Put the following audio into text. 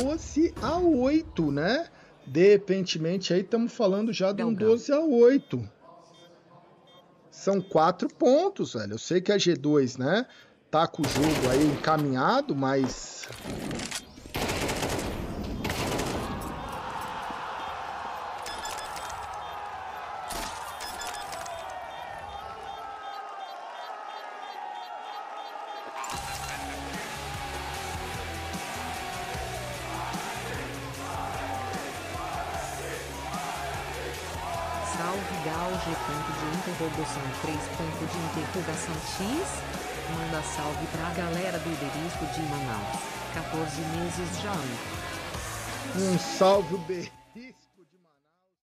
12-8, né? De repentemente aí estamos falando já de um 12-8. São 4 pontos, velho. Eu sei que a G2, né, tá com o jogo aí encaminhado, mas... Salve Gal G. Interrogação 3. X. Manda salve pra galera do Iberisco de Manaus. 14 meses já. Um salve, B.